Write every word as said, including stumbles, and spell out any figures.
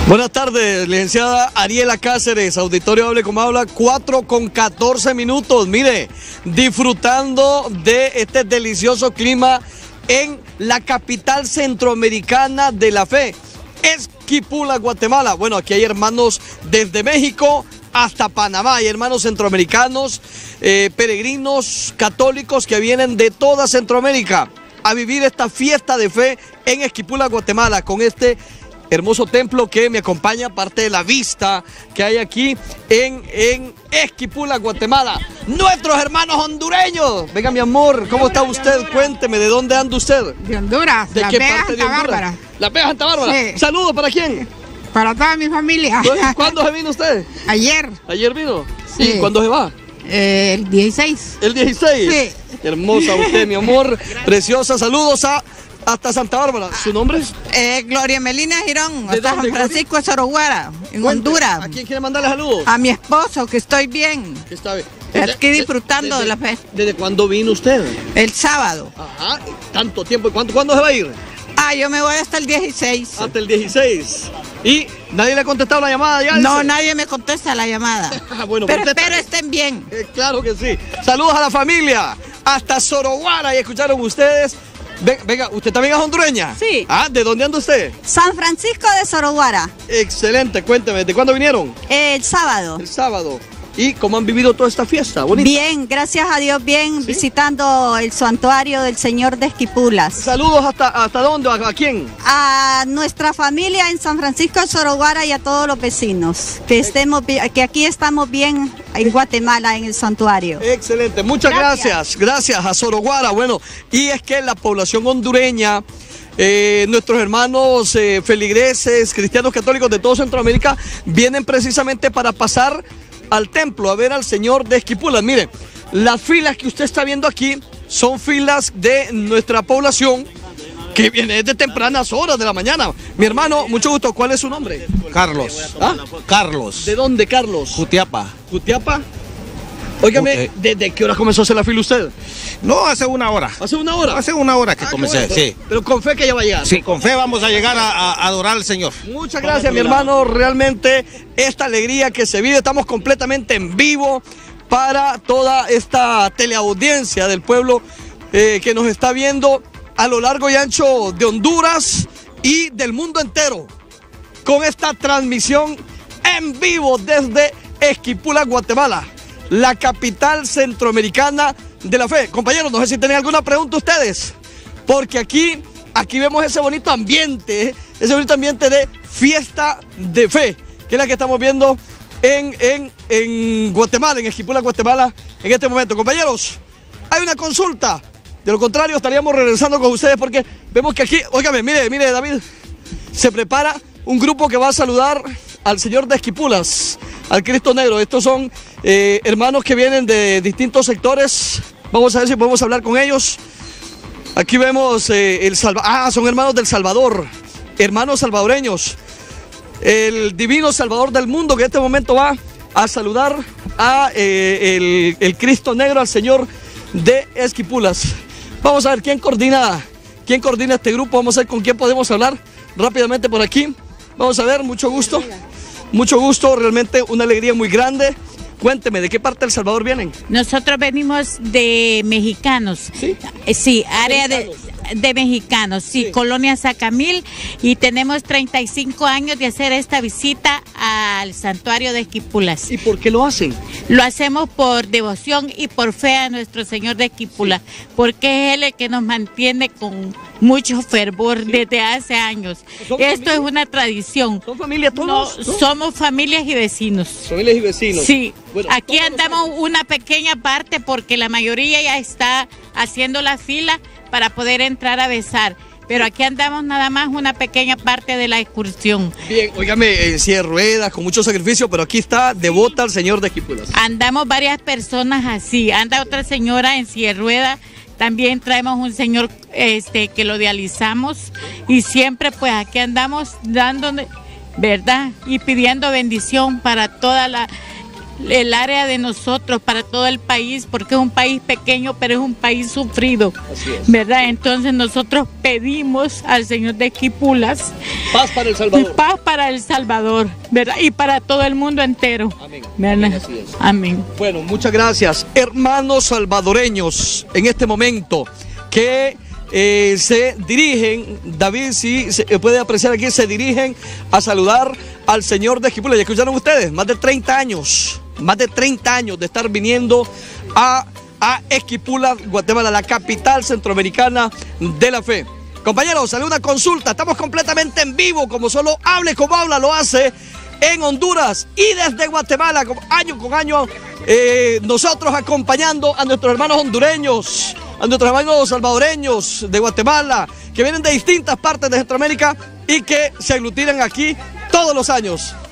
Buenas tardes, licenciada Ariela Cáceres, auditorio Hable como Habla, cuatro con catorce minutos, mire, disfrutando de este delicioso clima en la capital centroamericana de la fe, Esquipula, Guatemala. Bueno, aquí hay hermanos desde México hasta Panamá, hay hermanos centroamericanos, eh, peregrinos católicos que vienen de toda Centroamérica a vivir esta fiesta de fe en Esquipula, Guatemala, con este hermoso templo que me acompaña, parte de la vista que hay aquí en, en Esquipula, Guatemala. Nuestros hermanos hondureños. Venga, mi amor, ¿cómo está usted? Cuénteme, ¿de dónde anda usted? De Honduras, ¿De La qué Vega, parte de Santa Honduras? Bárbara. La Vega, Santa Bárbara. Sí. Saludos, ¿para quién? Para toda mi familia. ¿Cuándo se vino usted? Ayer, ¿Ayer vino? Sí. ¿Y cuándo se va? eh, el dieciséis. ¿El dieciséis? Sí. Hermosa usted, mi amor, preciosa. Saludos a hasta Santa Bárbara. ¿Su nombre es? Eh, Gloria Melina Girón, ¿De hasta dónde, San Francisco de Soroguara, en Cuente, Honduras. ¿A quién quiere mandarle saludos? A mi esposo, que estoy bien. Está bien. Aquí disfrutando de la fe. ¿Desde cuándo vino usted? El sábado. Ajá, tanto tiempo. ¿Y cuándo, cuándo se va a ir? Ah, yo me voy hasta el dieciséis. Hasta el dieciséis. ¿Y nadie le ha contestado la llamada ya? No, dice? nadie me contesta la llamada. Ah, bueno, Pero contesta. espero estén bien. Eh, claro que sí. Saludos a la familia. Hasta Soroguara. Y escucharon ustedes. Ven- Venga, ¿usted también es hondureña? Sí. Ah, ¿de dónde anda usted? San Francisco de Soroguara, Excelente, cuénteme, ¿de cuándo vinieron? el sábado. El sábado. ¿Y cómo han vivido toda esta fiesta? Bonita. Bien, gracias a Dios, bien, ¿Sí? visitando el santuario del Señor de Esquipulas. Saludos hasta, hasta dónde, a, a quién. A nuestra familia en San Francisco de Soroguara y a todos los vecinos, que, estemos, bi- que aquí estamos bien en Guatemala, en el santuario. Excelente, muchas gracias. Gracias. Gracias a Soroguara. Bueno, y es que la población hondureña, eh, nuestros hermanos eh, feligreses, cristianos católicos de toda Centroamérica, vienen precisamente para pasar al templo a ver al Señor de Esquipula. Mire, las filas que usted está viendo aquí son filas de nuestra población que viene desde tempranas horas de la mañana. Mi hermano, mucho gusto, ¿cuál es su nombre? Carlos. ¿Ah? Carlos. ¿De dónde, Carlos? Jutiapa. Jutiapa. Óigame, Ok. ¿desde qué hora comenzó a hacer la fila usted? No, hace una hora. ¿Hace una hora? Hace una hora que Ah, qué comencé, bueno. sí. Pero con fe que ya va a llegar. Sí, con fe vamos a llegar a, a- a adorar al Señor. Muchas gracias, mi hermano. Realmente esta alegría que se vive, estamos completamente en vivo para toda esta teleaudiencia del pueblo eh, que nos está viendo a lo largo y ancho de Honduras y del mundo entero, con esta transmisión en vivo desde Esquipula, Guatemala, la capital centroamericana de la fe. Compañeros, no sé si tienen alguna pregunta ustedes, porque aquí, aquí vemos ese bonito ambiente, ese bonito ambiente de fiesta de fe, que es la que estamos viendo en, en, en Guatemala, en Esquipula, Guatemala, en este momento. Compañeros, hay una consulta. De lo contrario, estaríamos regresando con ustedes porque vemos que aquí, óigame, mire, mire, David, se prepara un grupo que va a saludar al Señor de Esquipulas, al Cristo Negro. Estos son eh, hermanos que vienen de distintos sectores. Vamos a ver si podemos hablar con ellos. Aquí vemos eh, el Salvador. Ah, son hermanos del Salvador, hermanos salvadoreños. El divino Salvador del mundo que en este momento va a saludar a eh, el, el Cristo Negro, al Señor de Esquipulas. Vamos a ver quién coordina, quién coordina este grupo. Vamos a ver con quién podemos hablar rápidamente por aquí. Vamos a ver, mucho gusto. Mucho gusto, realmente una alegría muy grande. Cuénteme, ¿de qué parte del Salvador vienen? Nosotros venimos de mexicanos. ¿Sí? Eh, Sí, área de, de mexicanos, sí, Sí. Colonia Sacamil, y tenemos treinta y cinco años de hacer esta visita al santuario de Esquipulas. ¿Y por qué lo hacen? Lo hacemos por devoción y por fe a nuestro Señor de Esquipulas, porque es Él el que nos mantiene con mucho fervor desde hace años. ¿Son Esto familia? es una tradición. ¿Son familia No, todos? ¿No? somos familias y vecinos. Familias y vecinos. Sí, Bueno, aquí todos los andamos una pequeña parte porque la mayoría ya está haciendo la fila para poder entrar a besar. Pero aquí andamos nada más una pequeña parte de la excursión. Bien, óigame, en silla de ruedas, con mucho sacrificio, pero aquí está devota al Señor de Esquipulas. Andamos varias personas así. Anda otra señora en silla de ruedas. También traemos un señor este, que lo dializamos. Y siempre pues aquí andamos dándole, ¿verdad? Y pidiendo bendición para toda la... el área de nosotros, para todo el país, porque es un país pequeño, pero es un país sufrido, ¿verdad? Entonces nosotros pedimos al Señor de Esquipulas paz para El Salvador. Paz para El Salvador, ¿verdad? Y para todo el mundo entero. Amén. ¿Verdad? Amén, así es. Amén. Bueno, muchas gracias. Hermanos salvadoreños, en este momento que eh, se dirigen, David, si se puede apreciar aquí, se dirigen a saludar al Señor de Esquipulas. ¿Ya escucharon ustedes? Más de treinta años, más de treinta años de estar viniendo a, a Esquipulas, Guatemala, la capital centroamericana de la fe. Compañeros, sale una consulta, estamos completamente en vivo, como solo Hable Como Habla lo hace en Honduras y desde Guatemala, año con año, eh, nosotros acompañando a nuestros hermanos hondureños, a nuestros hermanos salvadoreños de Guatemala, que vienen de distintas partes de Centroamérica y que se aglutinan aquí todos los años.